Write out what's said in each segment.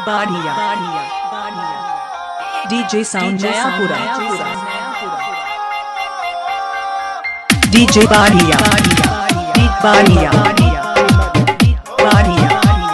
बाढ़िया DJ sound Nayapura DJ बाढ़िया बाढ़िया बाढ़िया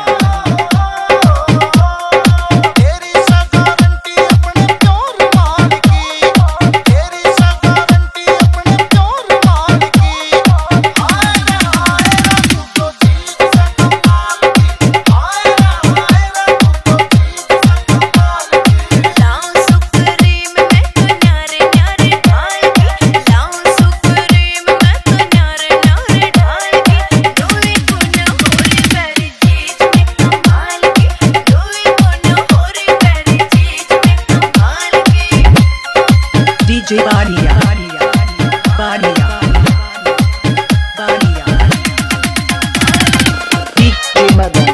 डीजे बाढ़िया बाढ़िया बाढ़िया डीजे मदन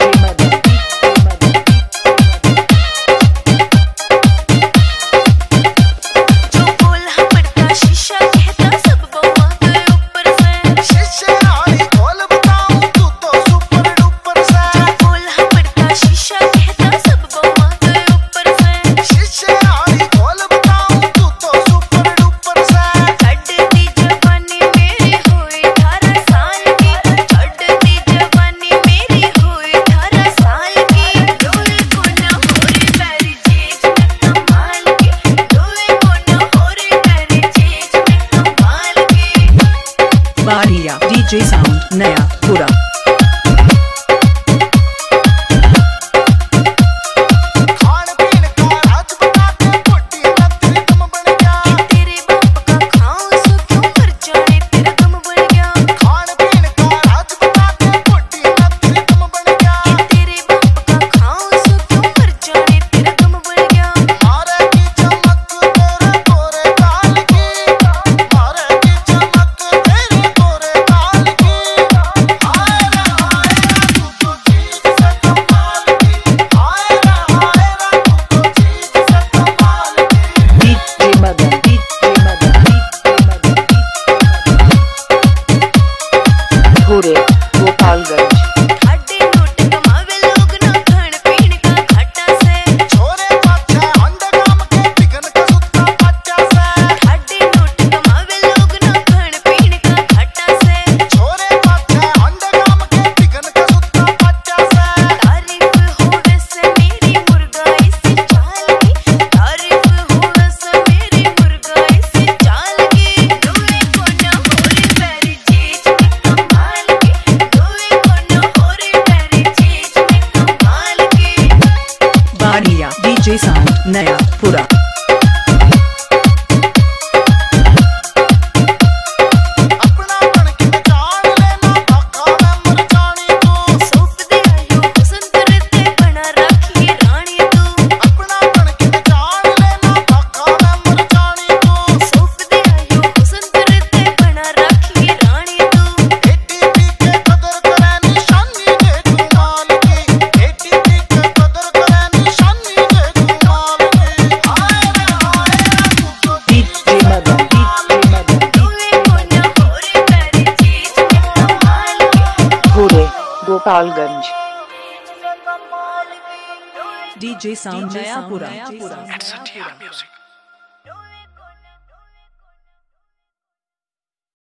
जो बोला पड़ता शीशा कहता सब बउआ के ऊपर से शीशे वाली खोल बताऊं तू तो सुपर डुपर से जो बोला पड़ता शीशा कहता सब बउआ के ऊपर से शीशे वाली खोल बताऊं तू तो सुपर डुपर से चढ़ती जवानी मेरी हुई 18 साल की चढ़ती जवानी मेरी हुई 18 साल की डोले को ना होरी मेरी चीज में कमाल की डोले को ना होरी मेरी चीज में कमाल की बाढ़िया DJ sound Nayapura Gopalganj DJ sound Nayapura Gopalganj DJ sound Nayapura.